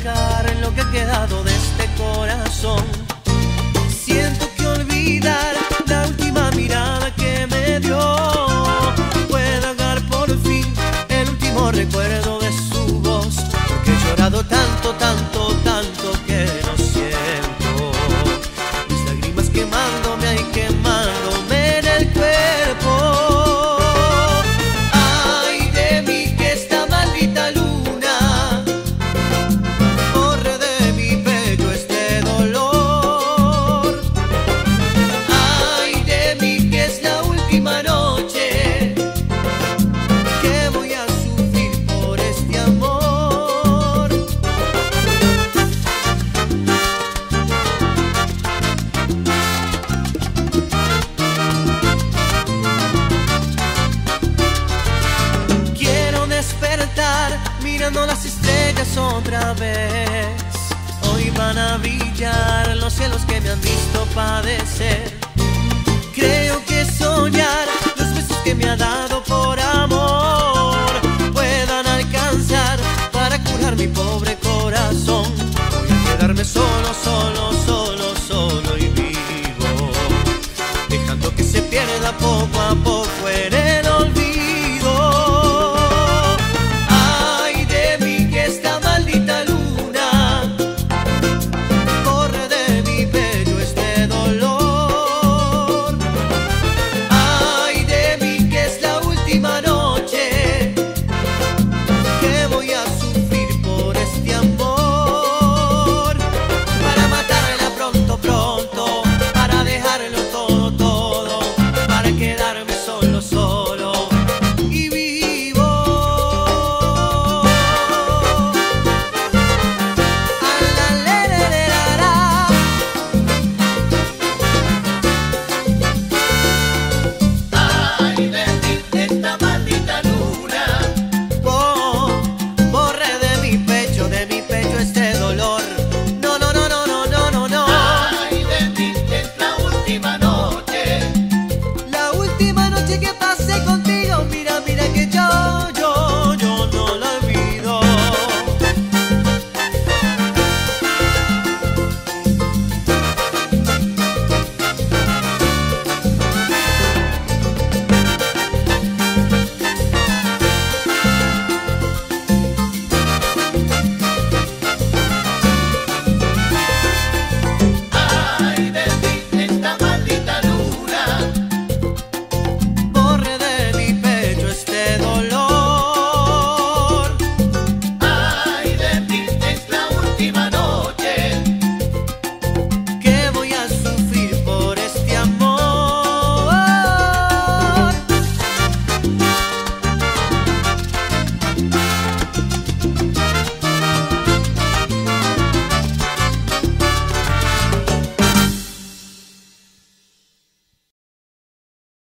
sacar lo que ha quedado de este corazón. Siento que olvidar la última mirada que me dio puede ahogar por fin el último recuerdo de su voz, porque he llorado tanto, tanto, tanto que no siento mis lágrimas quemándome, ay, quemándome en el cuerpo. Ay de mí que esta maldita luna corre de mi pecho este dolor. Ay de mí que es la última noche que voy a sufrir por este amor. Quiero despertar mirando las estrellas otra vez. Hoy van a brillar los cielos que me han visto padecer. Creo que soñar los besos que me ha dado por amor